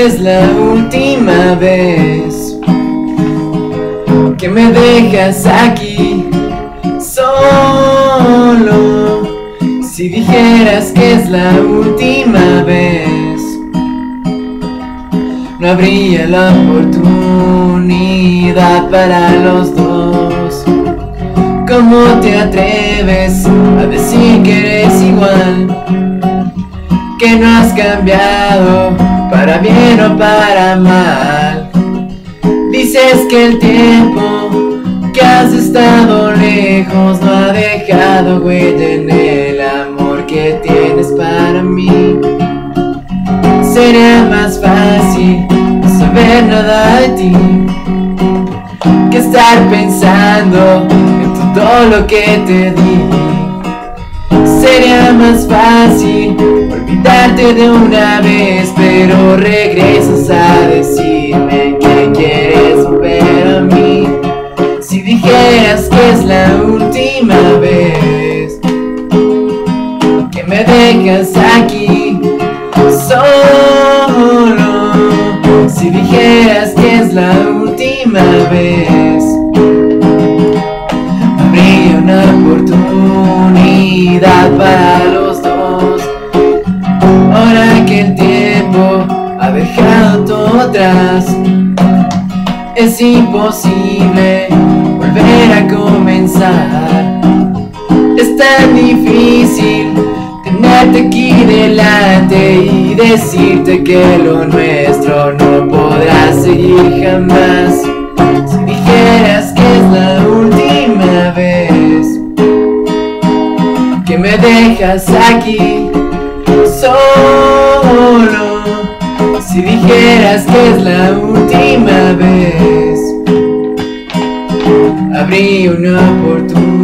que es la última vez que me dejas aquí solo. Si dijeras que es la última vez, no habría la oportunidad para los dos. ¿Cómo te atreves a decir que eres igual? Que no has cambiado para bien o para mal. Dices que el tiempo que has estado lejos no ha dejado huella en el amor que tienes para mí. Sería más fácil no saber nada de ti que estar pensando en todo lo que te di. Sería más fácil olvidarte de una vez, pero regresas a decirme que quieres volver a mí. Si dijeras que es la última vez que me dejas aquí solo, si dijeras que es la última vez, habría una oportunidad para los dos. Ahora que el tiempo ha dejado todo atrás, es imposible volver a comenzar. Es tan difícil tenerte aquí delante y decirte que lo nuestro no podrá seguir jamás. Si dijeras que es la última vez que me dejas aquí solo, si dijeras que es la última vez, habría una oportunidad